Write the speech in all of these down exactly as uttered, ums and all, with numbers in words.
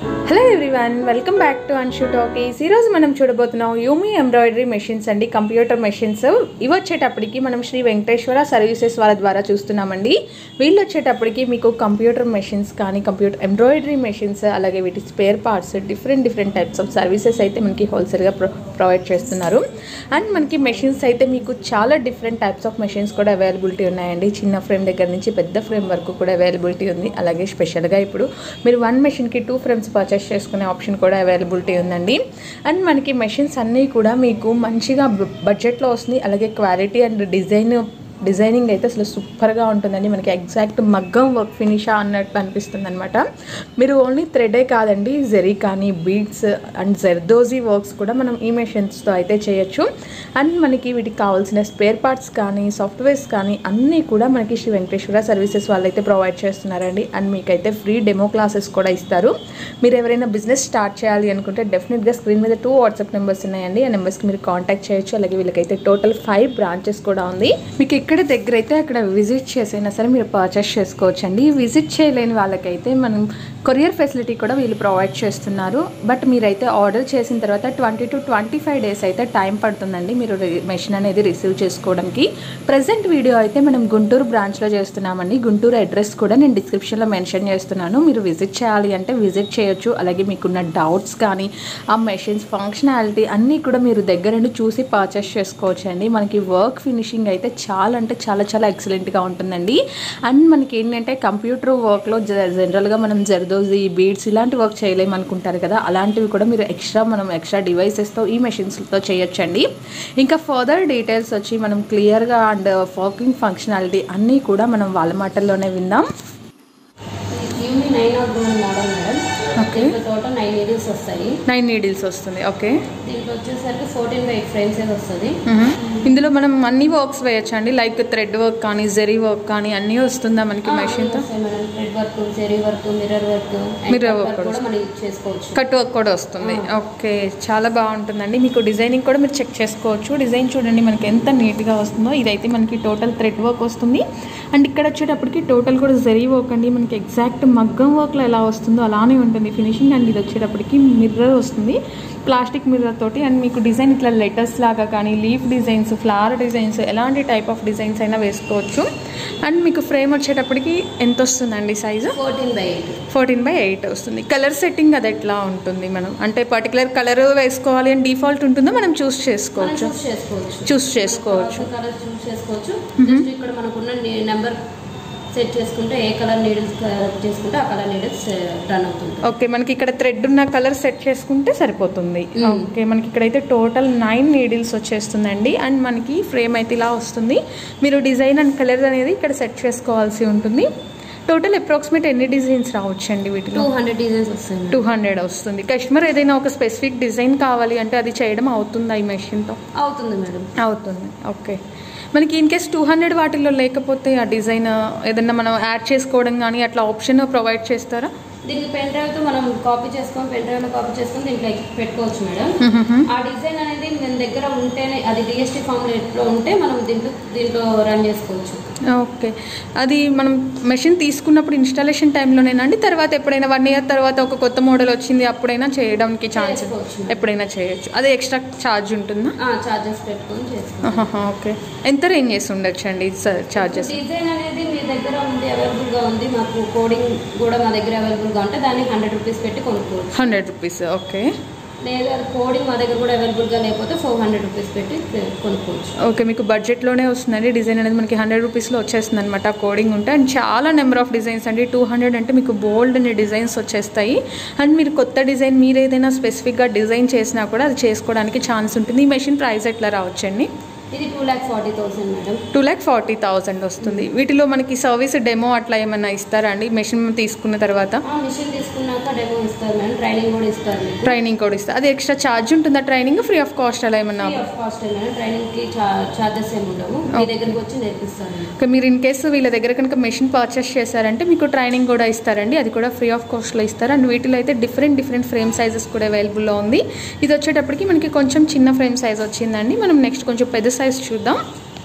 Hello everyone, welcome back to Anshu talkies. ఈరోజు మనం చూడబోతున్నాం యూమీ ఎంబ్రాయిడరీ మెషిన్స్ అండి, కంప్యూటర్ మెషిన్స్. ఇవి వచ్చేటప్పటికి మనం శ్రీ వెంకటేశ్వర సర్వీసెస్ వాళ్ళ ద్వారా చూస్తున్నామండి. వీళ్ళు వచ్చేటప్పటికి మీకు కంప్యూటర్ మెషిన్స్ కానీ, కంప్యూటర్ ఎంబ్రాయిడరీ మెషిన్స్, అలాగే వీటి spare parts, different different types of services అయితే మనకి హోల్సేల్గా ప్రొ ప్రొవైడ్ చేస్తున్నారు. అండ్ మనకి మెషిన్స్ అయితే మీకు చాలా డిఫరెంట్ టైప్స్ ఆఫ్ మెషిన్స్ కూడా అవైలబిలిటీ ఉన్నాయండి. చిన్న ఫ్రేమ్ దగ్గర నుంచి పెద్ద ఫ్రేమ్ వరకు కూడా అవైలబిలిటీ ఉంది. అలాగే స్పెషల్గా ఇప్పుడు మీరు వన్ మెషిన్కి టూ ఫ్రేమ్స్ పర్చేస్ చేసుకునే ఆప్షన్ కూడా అవైలబిలిటీ ఉందండి. అండ్ మనకి మెషిన్స్ అన్నీ కూడా మీకు మంచిగా బడ్జెట్లో వస్తుంది. అలాగే క్వాలిటీ అండ్ డిజైన్ డిజైనింగ్ అయితే అసలు సూపర్గా ఉంటుందండి. మనకి ఎగ్జాక్ట్ మగ్గం వర్క్ ఫినిషా అన్నట్టు అనిపిస్తుంది అనమాట. మీరు ఓన్లీ థ్రెడే కాదండి, జెరీ కానీ, బీడ్స్ అండ్ జర్దోజీ వర్క్స్ కూడా మనం ఈ మెషిన్స్తో అయితే చేయొచ్చు. అండ్ మనకి వీటికి కావాల్సిన స్పేర్ పార్ట్స్ కానీ, సాఫ్ట్వేర్స్ కానీ అన్నీ కూడా మనకి శ్రీ వెంకటేశ్వర సర్వీసెస్ వాళ్ళు అయితే ప్రొవైడ్ చేస్తున్నారండి. అండ్ మీకైతే ఫ్రీ డెమో క్లాసెస్ కూడా ఇస్తారు. మీరు ఎవరైనా బిజినెస్ స్టార్ట్ చేయాలి అనుకుంటే డెఫినెట్గా స్క్రీన్ మీద టూ వాట్సాప్ నెంబర్స్ ఉన్నాయండి. ఆ నెంబర్స్కి మీరు కాంటాక్ట్ చేయొచ్చు. అలాగే వీళ్ళకైతే టోటల్ ఫైవ్ బ్రాంచెస్ కూడా ఉంది. మీకు ఇక్కడ దగ్గర అయితే అక్కడ విజిట్ చేసైనా సరే మీరు పర్చేస్ చేసుకోవచ్చండి. విజిట్ చేయలేని వాళ్ళకైతే మనం కొరియర్ ఫెసిలిటీ కూడా వీళ్ళు ప్రొవైడ్ చేస్తున్నారు. బట్ మీరైతే ఆర్డర్ చేసిన తర్వాత twenty to twenty five days అయితే టైం పడుతుందండి మీరు మెషిన్ అనేది రిసీవ్ చేసుకోవడానికి. ప్రజెంట్ వీడియో అయితే మనం గుంటూరు బ్రాంచ్లో చేస్తున్నామండి. గుంటూరు అడ్రస్ కూడా నేను డిస్క్రిప్షన్లో మెన్షన్ చేస్తున్నాను. మీరు విజిట్ చేయాలి అంటే విజిట్ చేయొచ్చు. అలాగే మీకున్న డౌట్స్ కానీ, ఆ మెషిన్స్ ఫంక్షనాలిటీ అన్నీ కూడా మీరు దగ్గర నుండి చూసి పర్చేస్ చేసుకోవచ్చు అండి. మనకి వర్క్ ఫినిషింగ్ అయితే చాలా అంటే చాలా చాలా ఎక్సలెంట్గా ఉంటుందండి. అండ్ మనకి ఏంటంటే కంప్యూటర్ వర్క్లో జనరల్గా మనం జర్దోజీ, బీడ్స్ ఇలాంటి వర్క్ చేయలేము అనుకుంటారు కదా, అలాంటివి కూడా మీరు ఎక్స్ట్రా మనం ఎక్స్ట్రా డివైసెస్తో ఈ మెషిన్స్తో చేయొచ్చండి. ఇంకా ఫర్దర్ డీటెయిల్స్ వచ్చి మనం క్లియర్గా అండ్ వర్కింగ్ ఫంక్షనాలిటీ అన్నీ కూడా మనం వాళ్ళ మాటల్లోనే విందాం. ఓకే, టోటల్ నైన్ నీడిల్స్ వస్తాయి. నైన్ నీడిల్స్ వస్తుంది. ఓకే, దీంట్లో వచ్చేసరికి ఫోర్టీన్ బై ఎయిట్ ఫ్రేమ్స్ వస్తుంది. ఇందులో మనం అన్ని వర్క్స్ వేయచ్చు అండి, లైక్ థ్రెడ్ వర్క్ కానీ, జెరీ వర్క్ కానీ అన్నీ వస్తుందా మనకి మెషిన్తో? Thread work, zari work, mirror work, mirror work కూడా మనం చేసుకోవచ్చు. కట్ వర్క్ కూడా వస్తుంది. ఓకే, చాలా బాగుంటుందండి. మీకు డిజైనింగ్ కూడా మీరు చెక్ చేసుకోవచ్చు. డిజైన్ చూడండి మనకి ఎంత నీట్గా వస్తుందో. ఇదైతే మనకి టోటల్ థ్రెడ్ వర్క్ వస్తుంది. అండ్ ఇక్కడ వచ్చేటప్పటికి టోటల్ కూడా జెరీ వర్క్ అండి. మనకి ఎగ్జాక్ట్ మగ్గం వర్క్లో ఎలా వస్తుందో అలానే ఉంటుంది ఫినిషింగ్. అండ్ ఇది వచ్చేటప్పటికి మిర్రర్ వస్తుంది, ప్లాస్టిక్ మిర్రర్ తోటి. అండ్ మీకు డిజైన్ ఇట్లా లెటర్స్ లాగా కానీ, లీఫ్ డిజైన్స్, ఫ్లవర్ డిజైన్స్, ఎలాంటి టైప్ ఆఫ్ డిజైన్స్ అయినా వేసుకోవచ్చు. అండ్ మీకు ఫ్రేమ్ వచ్చేటప్పటికి ఎంత వస్తుందండి size? Fourteen by eight fourteen by eight వస్తుంది. కలర్ సెట్టింగ్ అది ఎట్లా ఉంటుంది? మనం అంటే పర్టికులర్ కలర్ వేసుకోవాలి అని డిఫాల్ట్ ఉంటుందో మనం చూస్ చేసుకోవచ్చు చూస్ చేసుకోవచ్చు కలర్ చూస్ చేసుకోవచ్చు. ఇక్కడ మనకున్న నెంబర్ సెట్ చేసుకుంటే ఏ కలర్ నీడిల్స్ చేసుకుంటే ఆ కలర్ నీడిల్స్ రన్ అవుతుంది. ఓకే, మనకి ఇక్కడ థ్రెడ్ ఉన్న కలర్ సెట్ చేసుకుంటే సరిపోతుంది. ఓకే, మనకి ఇక్కడైతే టోటల్ నైన్ నీడిల్స్ వచ్చేస్తుందండి. అండ్ మనకి ఫ్రేమ్ అయితే ఇలా వస్తుంది. మీరు డిజైన్ అండ్ కలర్ అనేది ఇక్కడ సెట్ చేసుకోవాల్సి ఉంటుంది. టోటల్ అప్రాక్సిమేట్ ఎన్ని డిజైన్స్ రావచ్చు అండి వీటిలో? టూ హండ్రెడ్ డిజైన్స్ వస్తుంది. టూ హండ్రెడ్ వస్తుంది. కస్టమర్ ఏదైనా ఒక స్పెసిఫిక్ డిజైన్ కావాలి అంటే అది చేయడం అవుతుందా ఈ మెషిన్తో? అవుతుంది మేడం, అవుతుంది. ఓకే, మనకి ఇన్ కేస్ టూ హండ్రెడ్ వాటిల్లో లేకపోతే ఆ డిజైన్ ఏదన్నా మనం యాడ్ చేసుకోవడం కానీ అట్లా ఆప్షన్ ప్రొవైడ్ చేస్తారా? దీనికి పెన్ డ్రైవ్ తో మనం కాపీ చేసుకొని పెన్ డ్రైవ్ లో కాపీ చేసుకొని దీంట్లో పెట్టుకోవచ్చు మేడం. ఆ డిజైన్ అనేది మన దగ్గర ఉంటేనే, అది డిఎస్టీ ఫార్మాట్ లో ఉంటే మనం దీంట్లో దీంట్లో రన్ చేసుకోవచ్చు. ఓకే, అది మనం మెషిన్ తీసుకున్నప్పుడు ఇన్స్టాలేషన్ టైంలోనేనా అండి? తర్వాత ఎప్పుడైనా వన్ ఇయర్ తర్వాత ఒక కొత్త మోడల్ వచ్చింది అప్పుడైనా చేయడానికి ఛాన్స్ ఎప్పుడైనా చేయొచ్చు? అదే ఎక్స్ట్రా ఛార్జ్ ఉంటుందా? ఛార్జెస్ పెట్టుకొని చేసుకోవచ్చు. ఓకే, ఎంత రేంజ్ చేసి ఉండొచ్చు అండి ఛార్జెస్? డిజైన్ అనేది మీ దగ్గర ఉంది, అవైలబుల్ గా ఉంది. మాకు కోడింగ్ కూడా మా దగ్గర అవైలబుల్ గా ఉంటే దాన్ని హండ్రెడ్ రూపీస్ పెట్టి కొనుక్కోవచ్చు. Hundred rupees okay. లేదా కోడింగ్ మా దగ్గర కూడా అవైలబుల్ గా లేకపోతే ఫోర్ హండ్రెడ్ రూపీస్ పెట్టి కొనుక్కోవచ్చు. ఓకే, మీకు బడ్జెట్లోనే వస్తుందండి. డిజైన్ అనేది మనకి హండ్రెడ్ రూపీస్లో వచ్చేస్తుంది అనమాట కోడింగ్ ఉంటే. అండ్ చాలా నెంబర్ ఆఫ్ డిజైన్స్ అండి. టూ హండ్రెడ్ అంటే మీకు బోల్డ్ అనే డిజైన్స్ వచ్చేస్తాయి. అండ్ మీరు కొత్త డిజైన్ మీరు ఏదైనా స్పెసిఫిక్గా డిజైన్ చేసినా కూడా అది చేసుకోవడానికి ఛాన్స్ ఉంటుంది. ఈ మెషిన్ ప్రైస్ ఎట్లా రావచ్చండి? ఇది two lakh forty thousand madam. Two lakh forty thousand వస్తుంది. వీటిలో మనకి సర్వీస్ డెమో అట్లా ఏమైనా ఇస్తారా అండి మెషిన్ తీసుకున్న తర్వాత? మెషిన్ తీసుకున్నాక డెమో ఇస్తారు మేడం, ట్రైనింగ్ కూడా ఇస్తారు. ట్రైనింగ్ కూడా ఇస్తారు. అది ఎక్స్ట్రా ఛార్జ్ ఉంటుందా ట్రైనింగ్? ఫ్రీ ఆఫ్ కాస్ట్ అలా ఏమన్నా? Free of cost madam, training కి ఛార్జెస్ ఏమి ఉండవు. మీ దగ్గరికి వచ్చి నేర్పిస్తారు. ఓకే, మీరు ఇన్ కేసు వీళ్ళ దగ్గర కనుక మెషిన్ పర్చేస్ చేశారంటే మీకు ట్రైనింగ్ కూడా ఇస్తారండి. అది కూడా ఫ్రీ ఆఫ్ కాస్ట్లో ఇస్తారు. అండ్ వీటిలో అయితే డిఫరెంట్ డిఫరెంట్ ఫ్రేమ్ సైజెస్ కూడా అవైలబుల్లో ఉంది. ఇది వచ్చేటప్పటికి మనకి కొంచెం చిన్న ఫ్రేమ్ సైజ్ వచ్చిందండి. మనం నెక్స్ట్ కొంచెం పెద్ద సైజ్ చూద్దాం.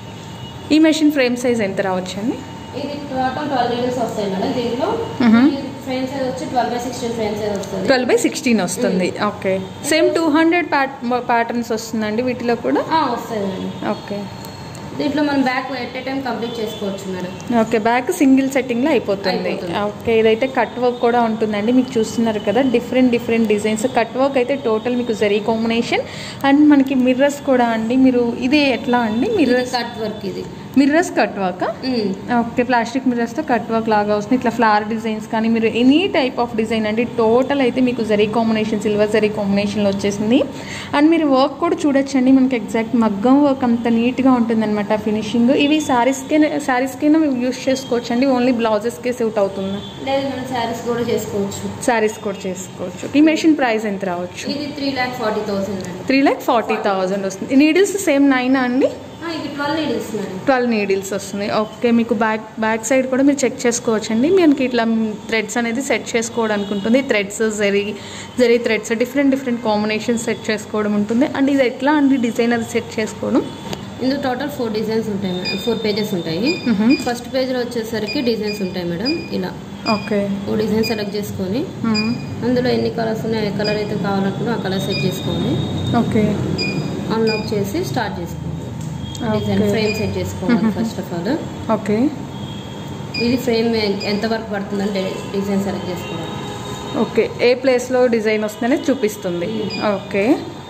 ఈ మెషిన్ ఫ్రేమ్ సైజ్ ఎంత రావచ్చండి? ఇది టోటల్ ట్వెల్వ్ నీడిల్స్ వస్తాయి మేడం. దీంట్లో ఫ్రేమ్ సైజ్ వచ్చి twelve by sixteen frame size వస్తుంది. ట్వెల్వ్ బై సిక్స్టీన్ వస్తుంది. Okay, same two hundred patterns వస్తుందండి వీటిలో కూడా వస్తుంది మేడం. ఓకే, దీంట్లో మనం back at a time complete చేసుకోవచ్చు మేడం. ఓకే, బ్యాక్ సింగిల్ సెట్టింగ్లో అయిపోతుంది. ఓకే, ఇదైతే కట్ వర్క్ కూడా ఉంటుందండి. మీకు చూస్తున్నారు కదా different different designs. Cut work అయితే టోటల్ మీకు జరీ కాంబినేషన్ అండ్ మనకి మిర్రర్స్ కూడా అండి. మీరు ఇది ఎట్లా అండి మిర్రర్స్ కట్ వర్క్, ఇది mirrors cut work. Okay, plastic మిర్రర్స్తో కట్ వర్క్ లాగా వస్తుంది. ఇట్లా ఫ్లవర్ డిజైన్స్ కానీ మీరు ఎనీ టైప్ ఆఫ్ డిజైన్ అండి. టోటల్ అయితే మీకు జరీ కాంబినేషన్, సిల్వర్ జరీ కాంబినేషన్లో వచ్చేసింది. అండ్ మీరు వర్క్ కూడా చూడొచ్చండి. మనకి ఎగ్జాక్ట్ మగ్గం వర్క్ అంత నీట్గా ఉంటుంది అనమాట ఫినిషింగ్. ఇవి శారీస్కే శారీస్కైనా యూస్ చేసుకోవచ్చు అండి, ఓన్లీ బ్లౌజెస్కే సూట్ అవుతుంది. లేదు మనం శారీస్ కూడా చేసుకోవచ్చు. శారీస్ కూడా చేసుకోవచ్చు. ఈ మెషిన్ ప్రైస్ ఎంత రావచ్చు? ఇది three lakh forty thousand three lakh forty thousand వస్తుంది. నీడిల్స్ సేమ్ నైన్ అండి? ట్వెల్వ్ నీడిల్స్ వస్తుంది. ఓకే, మీకు బ్యాక్ బ్యాక్ సైడ్ కూడా మీరు చెక్ చేసుకోవచ్చు అండి. మనకి ఇట్లా థ్రెడ్స్ అనేది సెట్ చేసుకోవడానికి ఉంటుంది. Threads zari zari threads different different combinations set చేసుకోవడం ఉంటుంది. అండ్ ఇది ఎట్లా అండి డిజైన్ అది సెట్ చేసుకోవడం? ఇందులో టోటల్ ఫోర్ డిజైన్స్ ఉంటాయి మేడం, ఫోర్ పేజెస్ ఉంటాయి. ఫస్ట్ పేజ్లో వచ్చేసరికి డిజైన్స్ ఉంటాయి మేడం. ఇలా ఓకే, ఓ డిజైన్ సెలెక్ట్ చేసుకొని అందులో ఎన్ని కలర్స్ ఉన్నాయో ఏ కలర్ అయితే కావాలనుకున్నా ఆ కలర్ సెట్ చేసుకొని ఓకే అన్లాక్ చేసి స్టార్ట్ చేసుకోవాలి. డిజైన్ ఫ్రేమ్ సెట్ చేసుకోవాలి ఫస్ట్ ఆఫ్ ఆల్. ఓకే, ఇది ఫ్రేమ్ ఎంత వరకు పడుతుందంటే డిజైన్ సెలెక్ట్ చేసుకోవాలి. ఓకే, ఏ ప్లేస్లో డిజైన్ వస్తుందని చూపిస్తుంది. ఓకే,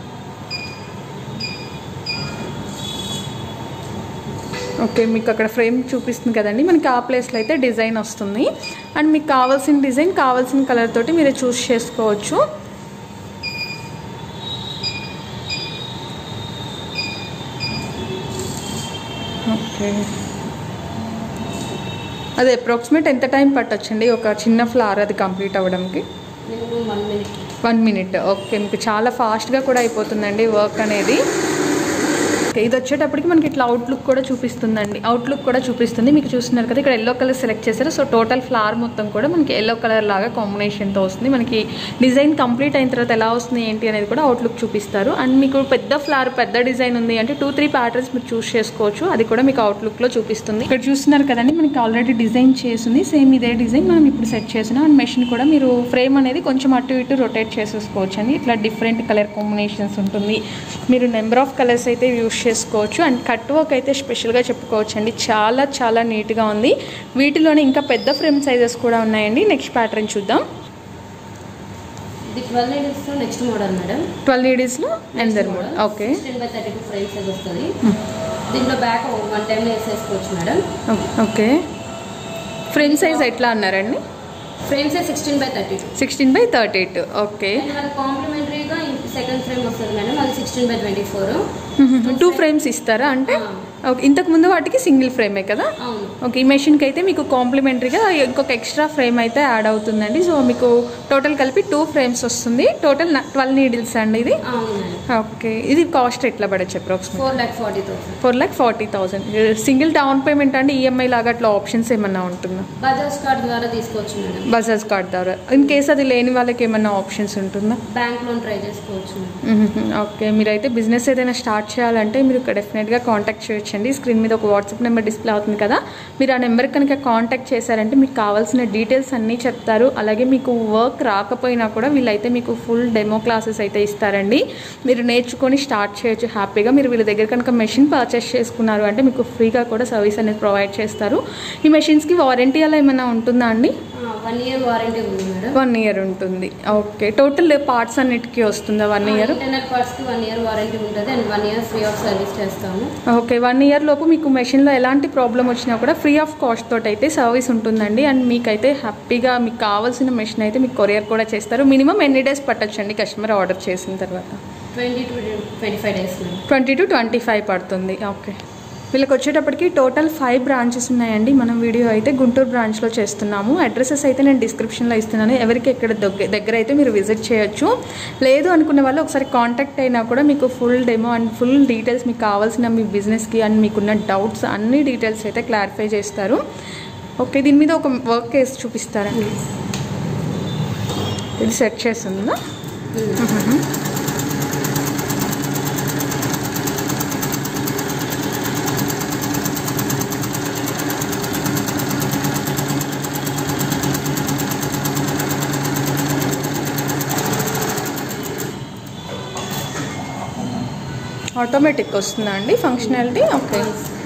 ఓకే, మీకు అక్కడ ఫ్రేమ్ చూపిస్తుంది కదండి. మనకి ఆ ప్లేస్లో అయితే డిజైన్ వస్తుంది. అండ్ మీకు కావాల్సిన డిజైన్ కావాల్సిన కలర్ తోటి మీరు చూస్ చేసుకోవచ్చు. ఓకే, అది అప్రాక్సిమేట్ ఎంత టైం పట్టొచ్చండి ఒక చిన్న ఫ్లవర్ అది కంప్లీట్ అవ్వడానికి? One minute one minute okay, మీకు చాలా ఫాస్ట్గా కూడా అయిపోతుందండి వర్క్ అనేది. ఓకే, ఇది వచ్చేటప్పటికి మనకి ఇట్లా అవుట్లుక్ కూడా చూపిస్తుందండి. అవుట్లుక్ కూడా చూపిస్తుంది. మీకు చూస్తున్నారు కదా ఇక్కడ ఎల్లో కలర్ సెలెక్ట్ చేశారు. సో టోటల్ ఫ్లవర్ మొత్తం కూడా మనకి ఎల్లో కలర్ లాగా కాంబినేషన్తో వస్తుంది. మనకి డిజైన్ కంప్లీట్ అయిన తర్వాత ఎలా వస్తుంది ఏంటి అనేది కూడా అవుట్లుక్ చూపిస్తారు. అండ్ మీకు పెద్ద ఫ్లవర్ పెద్ద డిజైన్ ఉంది అంటే టూ త్రీ ప్యాటర్న్స్ మీరు చూస్ చేసుకోవచ్చు. అది కూడా మీకు అవుట్లుక్లో చూపిస్తుంది. ఇక్కడ చూస్తున్నారు కదండి మనకి ఆల్రెడీ డిజైన్ చేస్తుంది. సేమ్ ఇదే డిజైన్ మనం ఇప్పుడు సెట్ చేసినాం. అండ్ మెషిన్ కూడా మీరు ఫ్రేమ్ అనేది కొంచెం అటు ఇటు రొటేట్ చేసేసుకోవచ్చు అండి. ఇట్లా డిఫరెంట్ కలర్ కాంబినేషన్స్ ఉంటుంది. మీరు నెంబర్ ఆఫ్ కలర్స్ అయితే యూస్ చేసుకోవచ్చు. అండ్ కట్ వర్క్ అయితే స్పెషల్గా చెప్పుకోవచ్చు అండి. చాలా చాలా నీట్గా ఉంది. వీటిలోనే ఇంకా పెద్ద ఫ్రేమ్ సైజెస్ కూడా ఉన్నాయండి. నెక్స్ట్ ప్యాటర్న్ చూద్దాం. ఇది ట్వెల్వ్ నీడిల్స్ లో next model madam. Twelve needles లో another model. Okay, sixteen by thirty two frame size వస్తుంది. దీంట్లో బ్యాక్ వన్ టైం వేసేసుకోవచ్చు మేడం. ఓకే, ఫ్రేమ్ సైజ్ ఎట్లా అన్నారండి? Frame size sixteen by thirty two sixteen by thirty two okay. కాంప్లిమెంటరీగా second frame వస్తుంది madam, అది sixteen by twenty four. Two frames ఇస్తారా అంటే? ఓకే, ఇంతకు ముందు వాటికి సింగిల్ ఫ్రేమే కదా? ఓకే, ఈ మెషిన్కి అయితే మీకు కాంప్లిమెంటరీగా ఇంకొక ఎక్స్ట్రా ఫ్రేమ్ అయితే యాడ్ అవుతుందండి. సో మీకు టోటల్ కలిపి టూ ఫ్రేమ్స్ వస్తుంది. టోటల్ ట్వెల్వ్ నీడిల్స్ అండి ఇది. ఓకే, ఇది కాస్ట్ ఎట్లా పడచ్చు approximate? Four lakh forty thousand four lakh forty thousand single down payment అండి, ఈఎంఐ లాగా అట్లా ఆప్షన్స్ ఏమన్నా ఉంటుందా? బజాజ్ కార్డ్ ద్వారా తీసుకోవచ్చు మేడం. బజాజ్ కార్డ్ ద్వారా. ఇన్ కేస్ అది లేని వాళ్ళకి ఏమన్నా ఆప్షన్స్ ఉంటుందా? బ్యాంక్ లోన్ ట్రై చేసుకోవచ్చు. ఓకే, మీరైతే బిజినెస్ ఏదైనా స్టార్ట్ చేయాలంటే మీరు డెఫినెట్గా కాంటాక్ట్ చేయొచ్చండి. స్క్రీన్ మీద ఒక వాట్సాప్ నెంబర్ డిస్ప్లే అవుతుంది కదా, మీరు ఆ నెంబర్ కనుక కాంటాక్ట్ చేశారంటే మీకు కావాల్సిన డీటెయిల్స్ అన్నీ చెప్తారు. అలాగే మీకు వర్క్ రాకపోయినా కూడా వీళ్ళైతే మీకు ఫుల్ డెమో క్లాసెస్ అయితే ఇస్తారండి. మీరు నేర్చుకొని స్టార్ట్ చేయొచ్చు హ్యాపీగా. మీరు వీళ్ళ దగ్గర కనుక మెషిన్ పర్చేస్ చేసుకున్నారు అంటే మీకు ఫ్రీగా కూడా సర్వీస్ అనేది ప్రొవైడ్ చేస్తారు. ఈ మెషిన్స్కి వారంటీ అలా ఏమైనా ఉంటుందా అండి? వన్ ఇయర్ వారంటీ ఉంది మేడం. వన్ ఇయర్ ఉంటుంది. ఓకే, టోటల్ పార్ట్స్ అన్నిటికీ వస్తుందా వన్ ఇయర్? ఇంటర్నల్ పార్ట్స్కి వన్ ఇయర్ వారంటీ ఉంటుంది and one year free of service చేస్తాము. ఓకే, వన్ ఇయర్ లోపు మీకు మెషిన్లో ఎలాంటి ప్రాబ్లం వచ్చినా కూడా ఫ్రీ ఆఫ్ కాస్ట్ తోటి అయితే సర్వీస్ ఉంటుందండి. అండ్ మీకైతే హ్యాపీగా మీకు కావాల్సిన మెషిన్ అయితే మీకు కొరియర్ కూడా చేస్తారు. మినిమం ఎన్ని డేస్ పట్టొచ్చండి కస్టమర్ ఆర్డర్ చేసిన తర్వాత? Twenty to twenty five days twenty to twenty five పడుతుంది. ఓకే, వీళ్ళకి వచ్చేటప్పటికి టోటల్ ఫైవ్ బ్రాంచెస్ ఉన్నాయండి. మనం వీడియో అయితే గుంటూరు బ్రాంచ్లో చేస్తున్నాము. అడ్రసెస్ అయితే నేను డిస్క్రిప్షన్లో ఇస్తున్నాను. ఎవరికి ఎక్కడ దగ్గర అయితే మీరు విజిట్ చేయొచ్చు. లేదు అనుకున్న వాళ్ళు ఒకసారి కాంటాక్ట్ అయినా కూడా మీకు full demo and full details మీకు కావాల్సిన మీ బిజినెస్కి అండ్ మీకున్న డౌట్స్ అన్ని డీటెయిల్స్ అయితే క్లారిఫై చేస్తారు. ఓకే, దీని మీద ఒక వర్క్ వేసి చూపిస్తారండి. ఇది సెట్ చేస్తుందా? ఆటోమేటిక్ వస్తుందా అండి ఫంక్షనాలిటీ? ఓకే.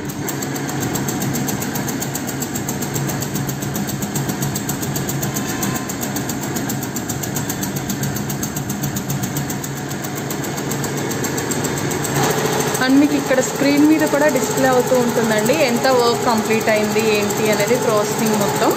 అండ్ మీకు ఇక్కడ స్క్రీన్ మీద కూడా డిస్ప్లే అవుతూ ఉంటుందండి ఎంత వర్క్ కంప్లీట్ అయింది ఏంటి అనేది ప్రాసెసింగ్ మొత్తం.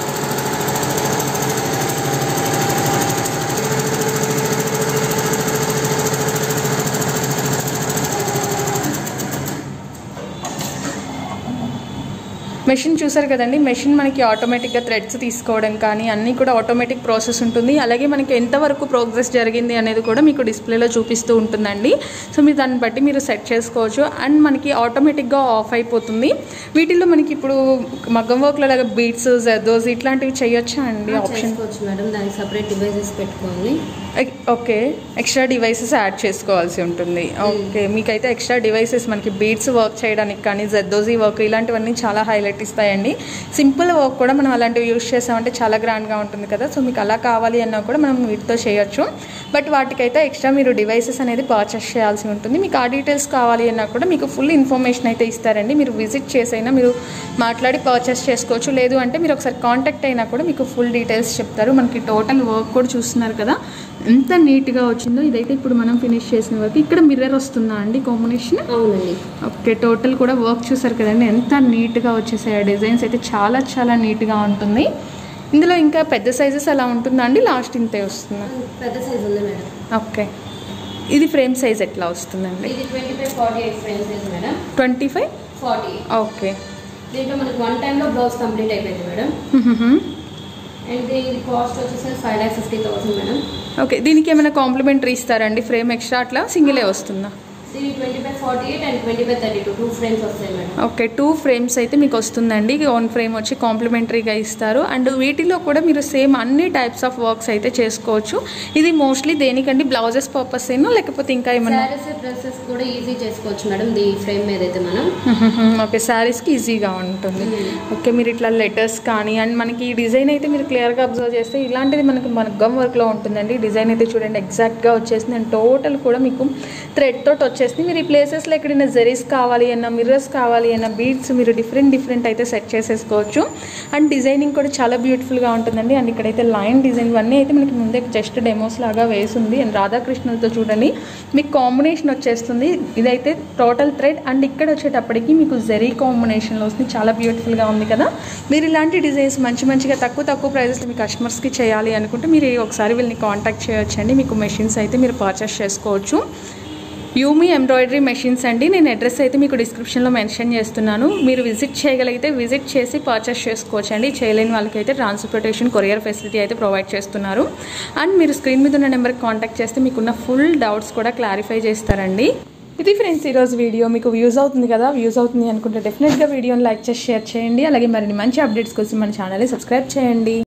మెషిన్ చూసారు కదండి, మెషిన్ మనకి ఆటోమేటిక్గా థ్రెడ్స్ తీసుకోవడం కానీ అన్నీ కూడా ఆటోమేటిక్ ప్రాసెస్ ఉంటుంది. అలాగే మనకి ఎంతవరకు ప్రోగ్రెస్ జరిగింది అనేది కూడా మీకు డిస్ప్లేలో చూపిస్తూ ఉంటుందండి. సో మీరు దాన్ని బట్టి మీరు సెట్ చేసుకోవచ్చు. అండ్ మనకి ఆటోమేటిక్గా ఆఫ్ అయిపోతుంది. వీటిల్లో మనకి ఇప్పుడు మగ్గం వర్క్లో లాగా బీట్స్, జర్దోస్ ఇట్లాంటివి చేయొచ్చా అండి? ఆప్షన్ మేడం, దానికి సపరేట్ డివైసెస్ పెట్టుకోవాలి. ఓకే, ఎక్స్ట్రా డివైసెస్ యాడ్ చేసుకోవాల్సి ఉంటుంది. ఓకే, మీకైతే ఎక్స్ట్రా డివైసెస్ మనకి బీట్స్ వర్క్ చేయడానికి కానీ జర్దోజీ వర్క్ ఇలాంటివన్నీ చాలా హైలైట్ ఇస్తాయండి. సింపుల్ వర్క్ కూడా మనం అలాంటివి యూజ్ చేసామంటే చాలా గ్రాండ్గా ఉంటుంది కదా. సో మీకు అలా కావాలి అన్నా కూడా మనం వీటితో చేయొచ్చు. బట్ వాటికైతే ఎక్స్ట్రా మీరు డివైసెస్ అనేది పర్చేస్ చేయాల్సి ఉంటుంది. మీకు ఆ డీటెయిల్స్ కావాలి అన్నా కూడా మీకు ఫుల్ ఇన్ఫర్మేషన్ అయితే ఇస్తారండి. మీరు విజిట్ చేసైనా మీరు మాట్లాడి పర్చేస్ చేసుకోవచ్చు. లేదు అంటే మీరు ఒకసారి కాంటాక్ట్ అయినా కూడా మీకు ఫుల్ డీటెయిల్స్ చెప్తారు. మనకి టోటల్ వర్క్ కూడా చూస్తున్నారు కదా ఎంత నీట్గా వచ్చిందో. ఇదైతే ఇప్పుడు మనం ఫినిష్ చేసిన వర్క్. ఇక్కడ మిర్రర్ వస్తుందా అండి కాంబినేషన్? అవునండి. ఓకే, టోటల్ కూడా వర్క్ చూసారు కదండి ఎంత నీట్గా వచ్చేసాయి. డిజైన్స్ అయితే చాలా చాలా నీట్గా ఉంటుంది. ఇందులో ఇంకా పెద్ద సైజెస్ అలా ఉంటుందా అండి? లాస్ట్ ఇంతే వస్తుందా? పెద్ద సైజ్ ఉంది మేడం. ఓకే, ఇది ఫ్రేమ్ సైజ్ ఎట్లా వస్తుందండి? ఇది twenty five forty eight frame size madam. Twenty five forty okay. దీంట్లో మనకి వన్ టైంలో బ్లౌజ్ కంప్లీట్ అయిపోయింది మేడం. అండ్ ఇది కాస్ట్ వచ్చేసి five lakh fifty thousand madam. Okay, దీనికి ఏమైనా కాంప్లిమెంటరీ ఇస్తారండి ఫ్రేమ్ ఎక్స్ట్రా అట్లా సింగిలే వస్తుందా? దీనికి twenty five forty eight and twenty five thirty two two frames వస్తాయి మేడం. ఓకే, టూ ఫ్రేమ్స్ అయితే మీకు వస్తుందండి. వన్ ఫ్రేమ్ వచ్చి కాంప్లిమెంటరీగా ఇస్తారు. అండ్ వీటిలో కూడా మీరు సేమ్ అన్ని టైప్స్ ఆఫ్ వర్క్స్ అయితే చేసుకోవచ్చు. ఇది మోస్ట్లీ దేనికండి? బ్లౌజెస్ పర్పస్ ఏనో లేకపోతే ఇంకా ఏమైనా? శారీస్, డ్రెస్సెస్ కూడా ఈజీ చేసుకోవచ్చు మేడం ఈ ఫ్రేమ్ మీద అయితే మనం. ఓకే, శారీస్కి ఈజీగా ఉంటుంది. ఓకే, మీరు ఇట్లా లెటర్స్ కానీ అండ్ మనకి ఈ డిజైన్ అయితే మీరు క్లియర్గా అబ్జర్వ్ చేస్తే ఇలాంటిది మనకి మగ్గం వర్క్లో ఉంటుందండి. డిజైన్ అయితే చూడండి ఎగ్జాక్ట్గా వచ్చేసింది. అండ్ టోటల్ కూడా మీకు థ్రెడ్ తోటి వచ్చేసింది. మీరు ఈ ప్లేసెస్లో ఎక్కడైనా జరీస్ కావాలి అన్నా, మిర్రర్స్ కావాలి అన్నా, బీడ్స్ మీరు డిఫరెంట్ డిఫరెంట్ అయితే సెట్ చేసేసుకోవచ్చు. అండ్ డిజైనింగ్ కూడా చాలా బ్యూటిఫుల్గా ఉంటుందండి. అండ్ ఇక్కడైతే లైన్ డిజైన్ ఇవన్నీ అయితే మనకి ముందే జస్ట్ డెమోస్ లాగా వేసింది. అండ్ రాధాకృష్ణులతో చూడండి మీకు కాంబినేషన్ వచ్చేస్తుంది. ఇదైతే టోటల్ థ్రెడ్ అండ్ ఇక్కడ వచ్చేటప్పటికి మీకు జరీ కాంబినేషన్లో వస్తుంది. చాలా బ్యూటిఫుల్గా ఉంది కదా. మీరు ఇలాంటి డిజైన్స్ మంచి మంచిగా తక్కువ తక్కువ ప్రైజెస్లో మీ కస్టమర్స్కి చేయాలి అనుకుంటే మీరు ఒకసారి వీళ్ళని కాంటాక్ట్ చేయొచ్చండి. మీకు మెషిన్స్ అయితే మీరు పర్చేస్ చేసుకోవచ్చు. యూమీ ఎంబ్రాయిడరీ మెషిన్స్ అండి. నేను అడ్రస్ అయితే మీకు డిస్క్రిప్షన్లో మెన్షన్ చేస్తున్నాను. మీరు విజిట్ చేయగలిగితే విజిట్ చేసి పర్చేస్ చేసుకోవచ్చు అండి. చేయలేని వాళ్ళకైతే ట్రాన్స్పోర్టేషన్ కొరియర్ ఫెసిలిటీ అయితే ప్రొవైడ్ చేస్తున్నారు. అండ్ మీరు స్క్రీన్ మీద ఉన్న నెంబర్కి కాంటాక్ట్ చేస్తే మీకున్న ఫుల్ డౌట్స్ కూడా క్లారిఫై చేస్తారండి. ఇది ఫ్రెండ్స్ ఈరోజు వీడియో. మీకు వ్యూస్ అవుతుంది కదా, వ్యూస్ అవుతుంది అనుకుంటే డెఫినెట్గా వీడియోని లైక్ చేసి షేర్ చేయండి. అలాగే మరిన్ని మంచి అప్డేట్స్ కోసం మన ఛానల్ని సబ్స్క్రైబ్ చేయండి.